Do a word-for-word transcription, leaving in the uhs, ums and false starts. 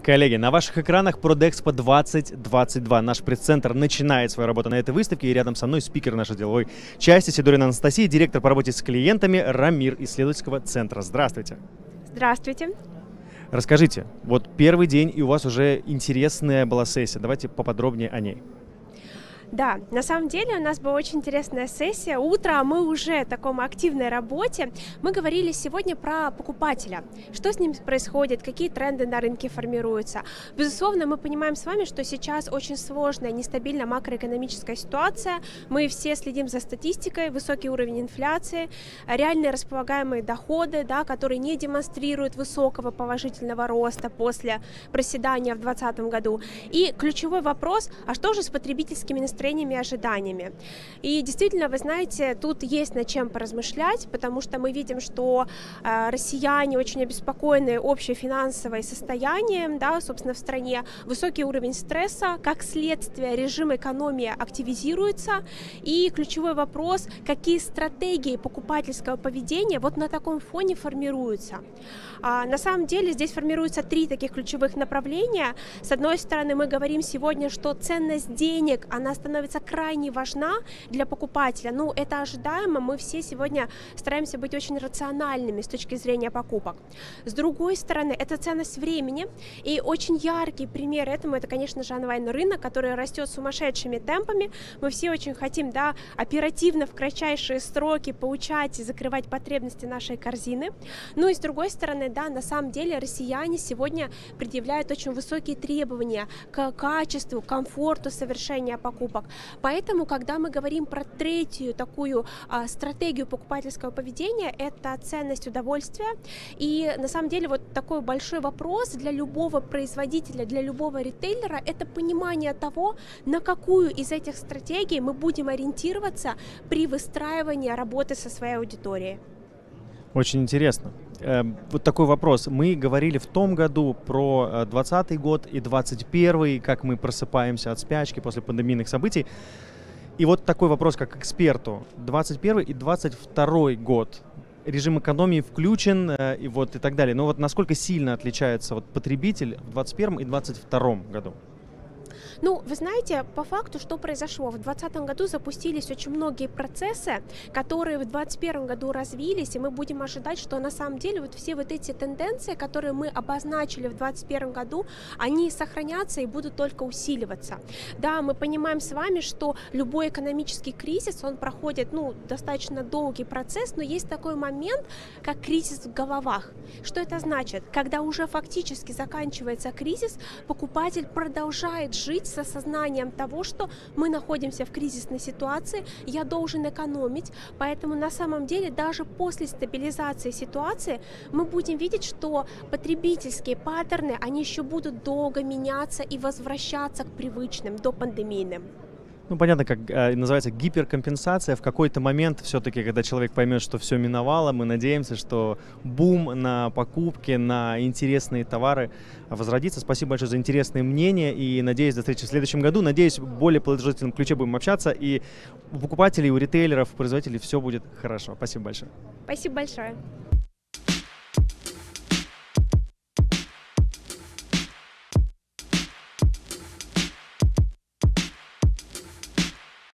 Коллеги, на ваших экранах Продэкспо двадцать двадцать два. Наш пресс-центр начинает свою работу на этой выставке, и рядом со мной спикер нашей деловой части Сидорина Анастасия, директор по работе с клиентами Рамир исследовательского центра. Здравствуйте. Здравствуйте. Расскажите, вот первый день, и у вас уже интересная была сессия. Давайте поподробнее о ней. Да, на самом деле у нас была очень интересная сессия. Утро, а мы уже в таком активной работе. Мы говорили сегодня про покупателя. Что с ним происходит, какие тренды на рынке формируются. Безусловно, мы понимаем с вами, что сейчас очень сложная, нестабильная макроэкономическая ситуация. Мы все следим за статистикой, высокий уровень инфляции, реальные располагаемые доходы, да, которые не демонстрируют высокого положительного роста после проседания в двадцать двадцатом году. И ключевой вопрос, а что же с потребительскими настроениями? настроениями и ожиданиями. И действительно, вы знаете, тут есть над чем поразмышлять, потому что мы видим, что э, россияне очень обеспокоены общим финансовым состоянием, да, собственно, в стране, высокий уровень стресса, как следствие режим экономии активизируется, и ключевой вопрос, какие стратегии покупательского поведения вот на таком фоне формируются. А, на самом деле здесь формируются три таких ключевых направления. С одной стороны, мы говорим сегодня, что ценность денег, она становится крайне важна для покупателя. Ну, это ожидаемо, мы все сегодня стараемся быть очень рациональными с точки зрения покупок. С другой стороны, это ценность времени, и очень яркий пример этому, это, конечно же, онлайн-рынок, который растет сумасшедшими темпами. Мы все очень хотим, да, оперативно в кратчайшие сроки получать и закрывать потребности нашей корзины. Ну и с другой стороны, да, на самом деле россияне сегодня предъявляют очень высокие требования к качеству, комфорту совершения покупок. Поэтому, когда мы говорим про третью такую а, стратегию покупательского поведения, это ценность удовольствия. И на самом деле вот такой большой вопрос для любого производителя, для любого ритейлера, это понимание того, на какую из этих стратегий мы будем ориентироваться при выстраивании работы со своей аудиторией. Очень интересно. Вот такой вопрос. Мы говорили в том году про двадцатый год и двадцать первый, как мы просыпаемся от спячки после пандемийных событий. И вот такой вопрос, как эксперту. двадцать первый и двадцать второй год. Режим экономии включен и вот и так далее. Но вот насколько сильно отличается вот потребитель в двадцать первом и двадцать втором году? Ну, вы знаете, по факту, что произошло? В двадцатом году запустились очень многие процессы, которые в двадцать первом году развились, и мы будем ожидать, что на самом деле вот все вот эти тенденции, которые мы обозначили в двадцать первом году, они сохранятся и будут только усиливаться. Да, мы понимаем с вами, что любой экономический кризис, он проходит, ну, достаточно долгий процесс, но есть такой момент, как кризис в головах. Что это значит? Когда уже фактически заканчивается кризис, покупатель продолжает жить с осознанием того, что мы находимся в кризисной ситуации, я должен экономить, поэтому на самом деле даже после стабилизации ситуации мы будем видеть, что потребительские паттерны, они еще будут долго меняться и возвращаться к привычным, допандемийным. Ну, понятно, как э, называется гиперкомпенсация. В какой-то момент все-таки, когда человек поймет, что все миновало, мы надеемся, что бум на покупки, на интересные товары возродится. Спасибо большое за интересные мнения и надеюсь, до встречи в следующем году. Надеюсь, в более положительном ключе будем общаться, и у покупателей, у ритейлеров, у производителей все будет хорошо. Спасибо большое. Спасибо большое.